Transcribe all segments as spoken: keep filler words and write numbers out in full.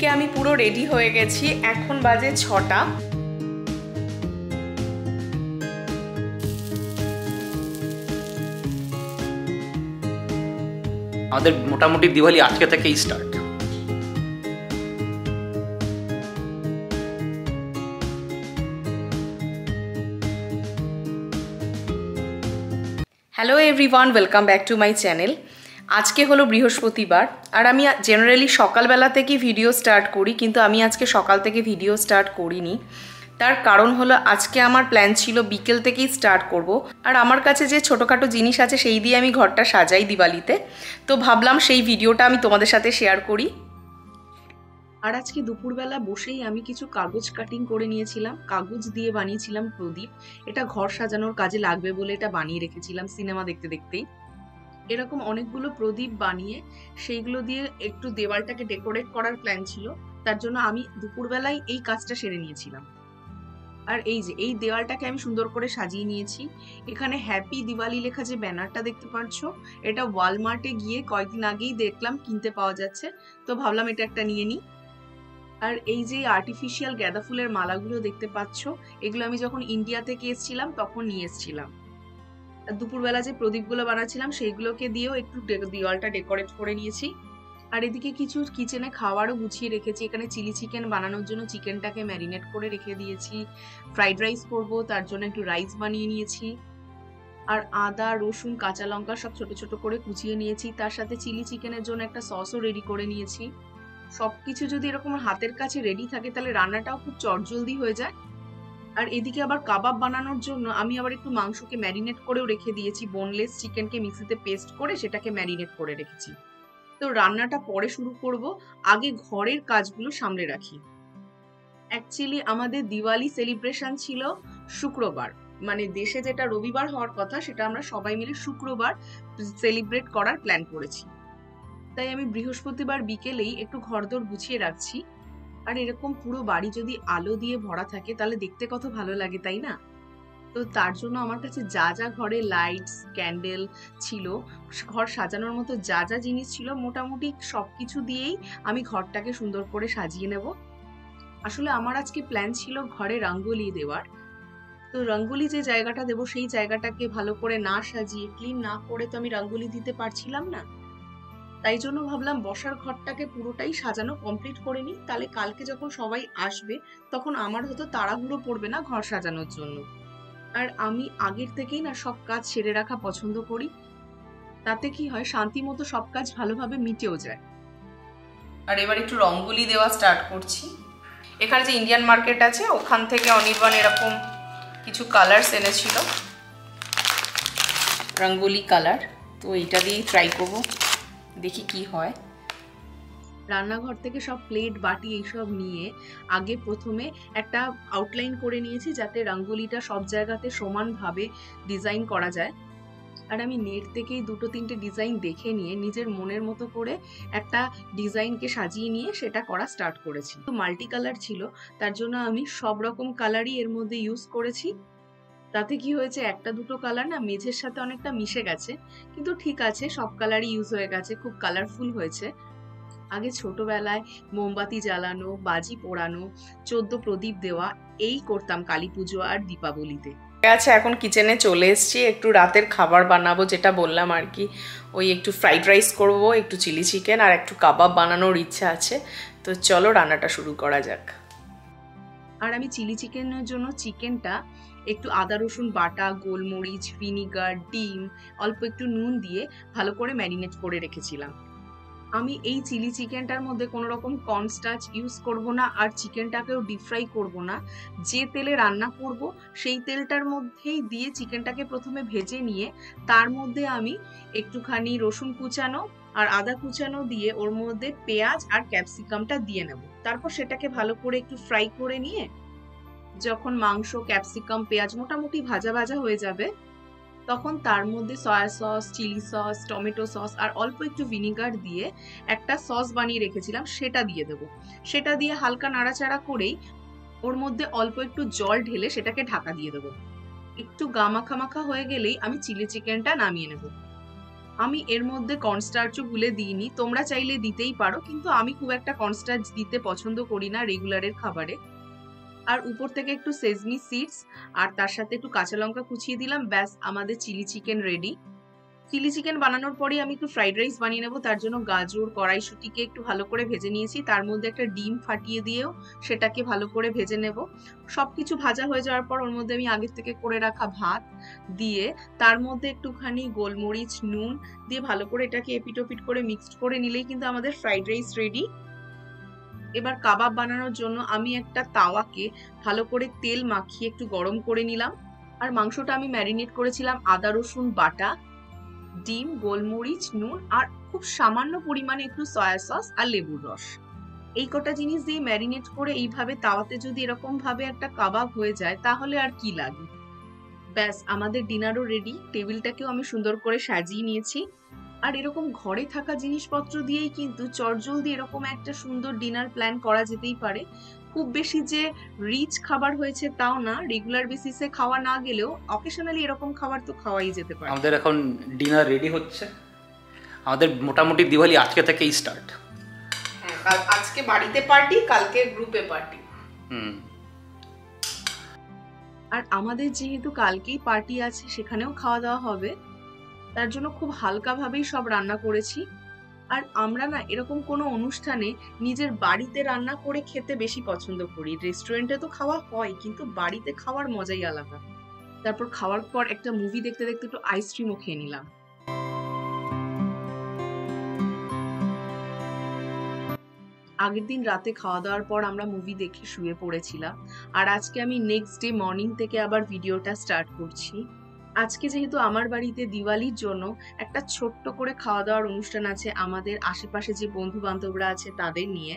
এদিকে আমি পুরো রেডি হয়ে গেছি, এখন বাজে ছটা। আমাদের মোটামুটি দিওয়ালি আজকে থেকেই start. Hello everyone, welcome back to my channel. আজকে হলো বৃহস্পতিবার, আর আমি জেনারেলি সকালবেলা থেকে ভিডিও স্টার্ট করি, কিন্তু আমি আজকে সকাল থেকে ভিডিও স্টার্ট করিনি। তার কারণ হলো আজকে আমার প্ল্যান ছিল বিকেল থেকেই স্টার্ট করব, আর আমার কাছে যে ছোটোখাটো জিনিস আছে সেই দিয়ে আমি ঘরটা সাজাই দিওয়ালিতে, তো ভাবলাম সেই ভিডিওটা আমি তোমাদের সাথে শেয়ার করি। আর আজকে দুপুরবেলা বসেই আমি কিছু কাগজ কাটিং করে নিয়েছিলাম, কাগজ দিয়ে বানিয়েছিলাম প্রদীপ। এটা ঘর সাজানোর কাজে লাগবে বলে এটা বানিয়ে রেখেছিলাম সিনেমা দেখতে দেখতেই। এরকম অনেকগুলো প্রদীপ বানিয়ে সেইগুলো দিয়ে একটু দেওয়ালটাকে ডেকোরেট করার প্ল্যান ছিল, তার জন্য আমি দুপুরবেলায় এই কাজটা সেরে নিয়েছিলাম। আর এই যে এই দেওয়ালটাকে আমি সুন্দর করে সাজিয়ে নিয়েছি। এখানে হ্যাপি দিওয়ালি লেখা যে ব্যানারটা দেখতে পাচ্ছ, এটা ওয়ালমার্টে গিয়ে কয়েকদিন আগেই দেখলাম কিনতে পাওয়া যাচ্ছে, তো ভাবলাম এটা একটা নিয়ে নিই। আর এই যে আর্টিফিশিয়াল গাঁদা ফুলের মালাগুলো দেখতে পাচ্ছ, এগুলো আমি যখন ইন্ডিয়া থেকে এসেছিলাম তখন নিয়ে এসেছিলাম। দুপুরবেলা যে প্রদীপগুলো বানাচ্ছিলাম সেইগুলোকে দিয়েও একটু দেওয়ালটা ডেকোরেট করে নিয়েছি। আর এদিকে কিছু কিচেনে খাবারও গুছিয়ে রেখেছি। এখানে চিলি চিকেন বানানোর জন্য চিকেনটাকে ম্যারিনেট করে রেখে দিয়েছি। ফ্রাইড রাইস করবো, তার জন্য একটু রাইস বানিয়ে নিয়েছি। আর আদা, রসুন, কাঁচা লঙ্কা সব ছোট ছোট করে কুচিয়ে নিয়েছি। তার সাথে চিলি চিকেনের জন্য একটা সসও রেডি করে নিয়েছি। সবকিছু যদি এরকম হাতের কাছে রেডি থাকে তাহলে রান্নাটাও খুব চটজলদি হয়ে যায়। আর এদিকে আবার কাবাব বানানোর জন্য আমি আবার একটু মাংসকে ম্যারিনেট করেও রেখে দিয়েছি। বোনলেস চিকেনকে মিক্সিতে পেস্ট করে সেটাকে ম্যারিনেট করে রেখেছি। তো রান্নাটা পরে শুরু করব, আগে ঘরের কাজগুলো সামলে রাখি। অ্যাকচুয়ালি আমাদের দিওয়ালি সেলিব্রেশন ছিল শুক্রবার, মানে দেশে যেটা রবিবার হওয়ার কথা সেটা আমরা সবাই মিলে শুক্রবার সেলিব্রেট করার প্ল্যান করেছি। তাই আমি বৃহস্পতিবার বিকেলেই একটু ঘরদোর গুছিয়ে রাখছি। আর এরকম পুরো বাড়ি যদি আলো দিয়ে ভরা থাকে তাহলে দেখতে কত ভালো লাগে, তাই না? তো তার জন্য আমার কাছে যা যা ঘরে লাইটস, ক্যান্ডেল ছিল, ঘর সাজানোর মতো যা যা জিনিস ছিল, মোটামুটি সবকিছু দিয়েই আমি ঘরটাকে সুন্দর করে সাজিয়ে নেব। আসলে আমার আজকে প্ল্যান ছিল ঘরে রঙ্গোলি দেওয়ার। তো রঙ্গোলি যে জায়গাটা দেবো সেই জায়গাটাকে ভালো করে না সাজিয়ে, ক্লিন না করে তো আমি রঙ্গোলি দিতে পারছিলাম না। তাই জন্য ভাবলাম বসার ঘরটাকে পুরোটাই সাজানো কমপ্লিট করে নিই, তাহলে কালকে যখন সবাই আসবে তখন আমার হয়তো তাড়াহুড়ো পড়বে না ঘর সাজানোর জন্য। আর আমি আগের থেকেই না সব কাজ সেরে রাখা পছন্দ করি, তাতে কি হয় শান্তি মতো সব কাজ ভালোভাবে মিটেও যায়। আর এবার একটু রঙ্গোলি দেওয়া স্টার্ট করছি। এখানে যে ইন্ডিয়ান মার্কেট আছে ওখান থেকে অনির্বাণ এরকম কিছু কালার্স এনেছিল, রঙ্গোলি কালার, তো এইটা দিয়েই ট্রাই করবো, দেখি কি হয়। রান্নাঘর থেকে সব প্লেট, বাটি এইসব নিয়ে আগে প্রথমে একটা আউটলাইন করে নিয়েছি যাতে রঙ্গোলিটা সব জায়গাতে সমানভাবে ডিজাইন করা যায়। আর আমি নেট থেকেই দুটো তিনটে ডিজাইন দেখে নিয়ে নিজের মনের মতো করে একটা ডিজাইনকে সাজিয়ে নিয়ে সেটা করা স্টার্ট করেছি। তো মাল্টি কালার ছিল, তার জন্য আমি সব রকম কালারই এর মধ্যে ইউজ করেছি। তাতে কি হয়েছে, একটা দুটো কালার না মেঝের সাথে অনেকটা মিশে গেছে, কিন্তু ঠিক আছে, সব কালারই ইউজ হয়ে গেছে, খুব কালারফুল হয়েছে। আগে ছোটবেলায় মোমবাতি জ্বালানো, বাজি পোড়ানো, চোদ্দ প্রদীপ দেওয়া এই করতাম কালী পুজো আর দীপাবলিতে। আচ্ছা, এখন কিচেনে চলে এসেছি, একটু রাতের খাবার বানাবো, যেটা বললাম আর কি, ওই একটু ফ্রাইড রাইস করবো, একটু চিলি চিকেন আর একটু কাবাব বানানোর ইচ্ছা আছে। তো চলো রান্নাটা শুরু করা যাক। আর আমি চিলি চিকেনের জন্য চিকেনটা একটু আদা রসুন বাটা, গোলমরিচ, ভিনিগার, ডিম, অল্প একটু নুন দিয়ে ভালো করে ম্যারিনেট করে রেখেছিলাম। আমি এই চিলি চিকেনটার মধ্যে কোনো রকম কর্নস্টার্চ ইউজ করব না, আর চিকেনটাকেও ডিপ ফ্রাই করবো না। যে তেলে রান্না করব সেই তেলটার মধ্যেই দিয়ে চিকেনটাকে প্রথমে ভেজে নিয়ে তার মধ্যে আমি একটুখানি রসুন কুচানো আর আদা কুচানো দিয়ে ওর মধ্যে পেঁয়াজ আর ক্যাপসিকামটা দিয়ে নেব। তারপর সেটাকে ভালো করে একটু ফ্রাই করে নিয়ে যখন মাংস, ক্যাপসিকাম, পেঁয়াজ মোটামুটি ভাজা ভাজা হয়ে যাবে তখন তার মধ্যে soya sauce, chilli sauce, tomato sauce আর অল্প একটু ভিনিগার দিয়ে একটা সস বানিয়ে রেখেছিলাম সেটা দিয়ে দেবো। সেটা দিয়ে হালকা নাড়াচাড়া করেই ওর মধ্যে অল্প একটু জল ঢেলে সেটাকে ঢাকা দিয়ে দেবো। একটু গা মাখা মাখা হয়ে গেলেই আমি চিলি চিকেনটা নামিয়ে নেব। আমি এর মধ্যে কর্নস্টার্চও গুলে দিইনি, তোমরা চাইলে দিতেই পারো, কিন্তু আমি খুব একটা কর্নস্টার্চ দিতে পছন্দ করি না রেগুলারের খাবারে। আর উপর থেকে একটু সেজমি সিডস আর তার সাথে একটু কাঁচা লঙ্কা কুচিয়ে দিলাম, ব্যাস আমাদের chilli chicken ready. Chilli chicken বানানোর পরে আমি একটু ফ্রাইড রাইস বানিয়ে নেবো, তার জন্য গাজর কড়াইশুটিকে একটু ভালো করে ভেজে নিয়েছি, তার মধ্যে একটা ডিম ফাটিয়ে দিয়েও সেটাকে ভালো করে ভেজে নেব। সবকিছু ভাজা হয়ে যাওয়ার পর ওর মধ্যে আমি আগের থেকে করে রাখা ভাত দিয়ে তার মধ্যে একটুখানি গোলমরিচ নুন দিয়ে ভালো করে এটাকে এপিটোপিট করে মিক্সড করে নিলেই কিন্তু আমাদের ফ্রাইড রাইস রেডি। এবার কাবাব বানানোর জন্য আমি একটা তাওয়াকে ভালো করে তেল মাখিয়ে একটু গরম করে নিলাম। আর মাংসটা আমি ম্যারিনেট করেছিলাম আদা রসুন বাটা, ডিম, গোলমরিচ, নুন আর খুব সামান্য পরিমাণে একটু সয়া সস আর লেবুর রস। এই কটা জিনিস দিয়ে ম্যারিনেট করে এইভাবে তাওয়াতে যদি এরকম ভাবে একটা কাবাব হয়ে যায় তাহলে আর কি লাগে। ব্যাস আমাদের ডিনারও রেডি। টেবিলটাকেও আমি সুন্দর করে সাজিয়ে নিয়েছি। আর এরকম ঘরে থাকা জিনিসপত্র দিয়েই কিন্তু চটজলদি এরকম একটা সুন্দর ডিনার প্ল্যান করা যেতেই পারে। খুব বেশি যে রিচ খাবার হয়েছে তাও না, রেগুলার বেসিসে খাওয়া না গেলেও অকেশনালি এরকম খাবার তো খাওয়াই যেতে পারে। আমাদের এখন ডিনার রেডি হচ্ছে। আমাদের মোটামুটি দিওয়ালি আজকে থেকেই স্টার্ট। হ্যাঁ, আজকে বাড়িতে পার্টি, কালকে গ্রুপে পার্টি। হুম। আর আমাদের যেহেতু কালকেই পার্টি আছে, সেখানেও খাওয়া দাওয়া হবে, তার জন্য খুব হালকা ভাবেই সব রান্না করেছি। আর আমরা না এরকম কোনো অনুষ্ঠানে নিজের বাড়িতে রান্না করে খেতে বেশি পছন্দ করি। রেস্টুরেন্টে তো খাওয়া হয়, কিন্তু বাড়িতে খাওয়ার মজাই আলাদা। তারপর খাওয়ার পর একটা মুভি দেখতে দেখতে একটু আইসক্রিমও খেয়ে নিলাম। আগের দিন রাতে খাওয়া দাওয়ার পর আমরা মুভি দেখে শুয়ে পড়েছিলাম। আর আজকে আমি নেক্সট ডে মর্নিং থেকে আবার ভিডিওটা স্টার্ট করছি। আজকে যেহেতু আমার বাড়িতে দিওয়ালির জন্য একটা ছোট্ট করে খাওয়া দাওয়ার অনুষ্ঠান আছে আমাদের আশেপাশে যে বন্ধু বান্ধবরা আছে তাদের নিয়ে,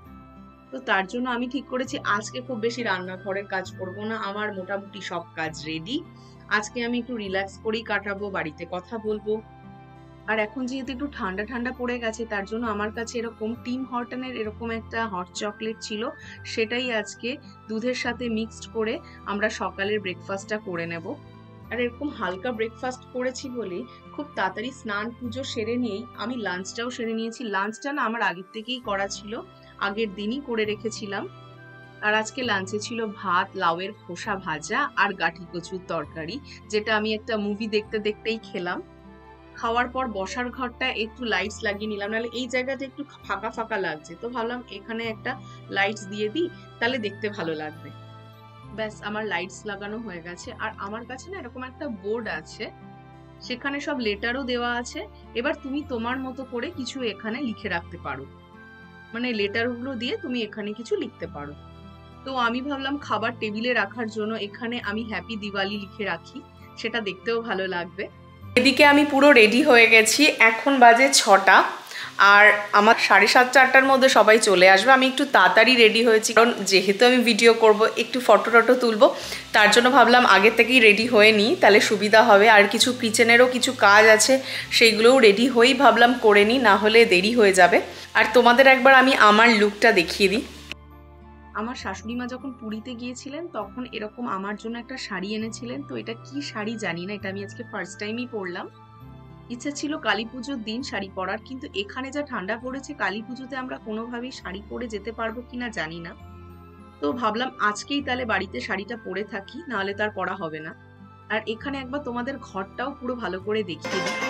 তো তার জন্য আমি ঠিক করেছি আজকে খুব বেশি রান্নাঘরের কাজ করব না, আমার মোটামুটি সব কাজ রেডি। আজকে আমি একটু রিল্যাক্স করেই কাটাবো, বাড়িতে কথা বলবো। আর এখন যেহেতু একটু ঠান্ডা ঠান্ডা পড়ে গেছে, তার জন্য আমার কাছে এরকম টিম হর্টনের এরকম একটা হট চকলেট ছিল, সেটাই আজকে দুধের সাথে মিক্সড করে আমরা সকালের ব্রেকফাস্টটা করে নেব। আর এরকম হালকা ব্রেকফাস্ট করেছি বলে খুব তাড়াতাড়ি স্নান পুজো সেরে নিয়েই আমি লাঞ্চটাও সেরে নিয়েছি। লাঞ্চটা না আমার আগের থেকেই করা ছিল, আগের দিনই করে রেখেছিলাম। আর আজকে লাঞ্চে ছিল ভাত, লাউয়ের খোসা ভাজা আর গাঠি কচুর তরকারি, যেটা আমি একটা মুভি দেখতে দেখতেই খেলাম। খাওয়ার পর বসার ঘরটা একটু লাইটস লাগিয়ে নিলাম, নাহলে এই জায়গাটা একটু ফাঁকা ফাঁকা লাগছে, তো ভাবলাম এখানে একটা লাইটস দিয়ে দিই, তাহলে দেখতে ভালো লাগবে। ব্যাস আমার লাইটস লাগানো হয়ে গেছে। আর আমার কাছে না এরকম একটা বোর্ড আছে, সেখানে সব লেটারও দেওয়া আছে। এবার তুমি তোমার মতো করে কিছু এখানে লিখে রাখতে পারো, মানে লেটারগুলো দিয়ে তুমি এখানে কিছু লিখতে পারো। তো আমি ভাবলাম খাবার টেবিলে রাখার জন্য এখানে আমি হ্যাপি দিওয়ালি লিখে রাখি, সেটা দেখতেও ভালো লাগবে। এদিকে আমি পুরো রেডি হয়ে গেছি, এখন বাজে ছটা। আর আমার সাড়ে সাতটা আটটার মধ্যে সবাই চলে আসবে। আমি একটু তাড়াতাড়ি রেডি হয়েছি, কারণ যেহেতু আমি ভিডিও করব, একটু ফটো টটো তুলবো, তার জন্য ভাবলাম আগে থেকেই রেডি হয়ে নিই, তাহলে সুবিধা হবে। আর কিছু কিচেনেরও কিছু কাজ আছে, সেইগুলোও রেডি হয়েই ভাবলাম করে নিই, না হলে দেরি হয়ে যাবে। আর তোমাদের একবার আমি আমার লুকটা দেখিয়ে দিই। আমার শাশুড়ি মা যখন পুরীতে গিয়েছিলেন তখন এরকম আমার জন্য একটা শাড়ি এনেছিলেন, তো এটা কি শাড়ি জানি না, এটা আমি আজকে ফার্স্ট টাইমই পরলাম। ইচ্ছা ছিল কালী পুজোর দিন শাড়ি পরার, কিন্তু এখানে যা ঠান্ডা পড়েছে কালী পুজোতে আমরা কোনোভাবেই শাড়ি পরে যেতে পারবো কিনা জানি না। তো ভাবলাম আজকেই তাহলে বাড়িতে শাড়িটা পরে থাকি, নাহলে তার পরা হবে না। আর এখানে একবার তোমাদের ঘরটাও পুরো ভালো করে দেখিয়ে দিই।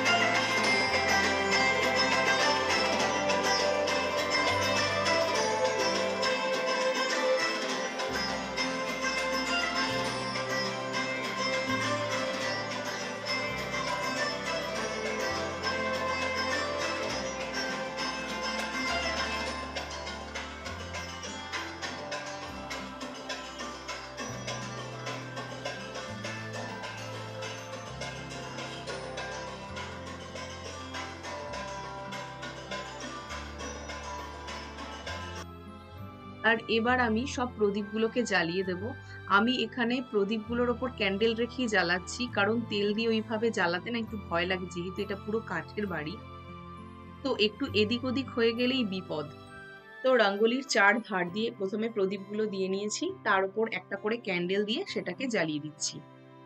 আর এবার আমি সব প্রদীপগুলোকে জ্বালিয়ে দেব। আমি এখানে প্রদীপগুলোর ওপর ক্যান্ডেল রেখেই জ্বালাচ্ছি, কারণ তেল দিয়ে ওইভাবে জ্বালাতে না একটু ভয় লাগে, যেহেতু এটা পুরো কাঠের বাড়ি, তো একটু এদিক ওদিক হয়ে গেলেই বিপদ। তো রঙ্গোলির চার ধার দিয়ে প্রথমে প্রদীপগুলো দিয়ে নিয়েছি, তার উপর একটা করে ক্যান্ডেল দিয়ে সেটাকে জ্বালিয়ে দিচ্ছি।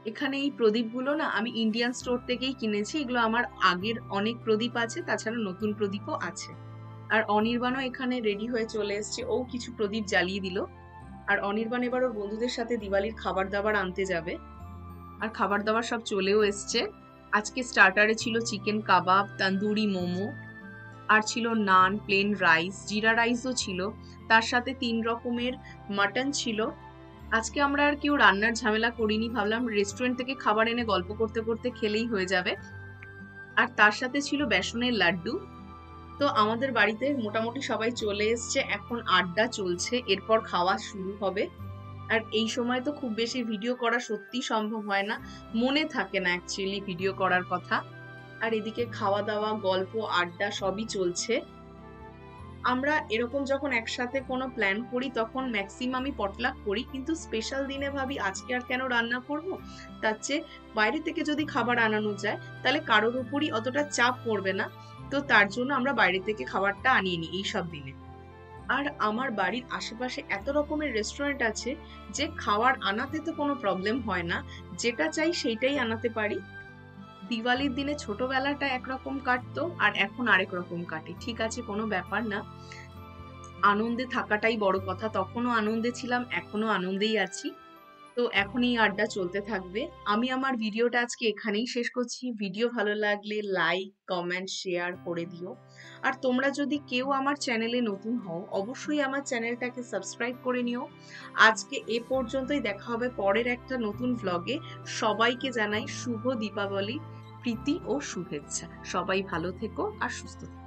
এখানে এই প্রদীপগুলো না আমি ইন্ডিয়ান স্টোর থেকেই কিনেছি। এগুলো আমার আগের অনেক প্রদীপ আছে, তাছাড়া নতুন প্রদীপও আছে। আর অনির্বাণও এখানে রেডি হয়ে চলে এসছে, ও কিছু প্রদীপ জ্বালিয়ে দিল। আর অনির্বাণ এবার ওর বন্ধুদের সাথে দিওয়ালির খাবার দাবার আনতে যাবে। আর খাবার দাবার সব চলেও এসছে। আজকে স্টার্টারে ছিল চিকেন কাবাব, তন্দুরি মোমো, আর ছিল নান, প্লেন রাইস, জিরা রাইসও ছিল, তার সাথে তিন রকমের মাটন ছিল। আজকে আমরা আর কেউ রান্নার ঝামেলা করিনি, ভাবলাম রেস্টুরেন্ট থেকে খাবার এনে গল্প করতে করতে খেলেই হয়ে যাবে। আর তার সাথে ছিল বেসনের লাড্ডু। তো আমাদের বাড়িতে মোটামুটি সবাই চলে এসছে, এখন আড্ডা চলছে, এরপর খাওয়া শুরু হবে। আর এই সময় তো খুব বেশি ভিডিও করা সত্যি সম্ভব হয় না, মনে থাকে না অ্যাকচুয়ালি ভিডিও করার কথা। আর এদিকে খাওয়া দাওয়া, গল্প, আড্ডা সবই চলছে। আমরা এরকম যখন একসাথে কোনো প্ল্যান করি তখন ম্যাক্সিমামই পটলাক করি, কিন্তু স্পেশাল দিনে ভাবি আজকে আর কেন রান্না করব, তার চেয়ে বাইরে থেকে যদি খাবার আনানো যায় তাহলে কারোর উপরই অতটা চাপ পড়বে না। তো তার জন্য আমরা বাইরে থেকে খাবারটা আনিয়ে নিই এইসব দিনে। আর আমার বাড়ির আশেপাশে এত রকমের রেস্টুরেন্ট আছে যে খাবার আনাতে তো কোনো প্রবলেম হয় না, যেটা চাই সেইটাই আনাতে পারি। দিওয়ালির দিনে ছোটবেলাটা একরকম কাটতো আর এখন আরেক রকম কাটে, ঠিক আছে, কোনো ব্যাপার না। আনন্দে থাকাটাই বড় কথা, তখনও আনন্দে ছিলাম, এখনো আনন্দেই আছি। তো এখন এই আড্ডা চলতে থাকবে। আমি আমার ভিডিওটা আজকে এখানেই শেষ করছি। ভিডিও ভালো লাগলে লাইক, কমেন্ট, শেয়ার করে দিও। আর তোমরা যদি কেউ আমার চ্যানেলে নতুন হও অবশ্যই আমার চ্যানেলটাকে সাবস্ক্রাইব করে নিও। আজকে এ পর্যন্তই, দেখা হবে পরের একটা নতুন ভ্লগে। সবাইকে জানাই শুভ দীপাবলি, প্রীতি ও শুভেচ্ছা। সবাই ভালো থেকো আর সুস্থ থেকো।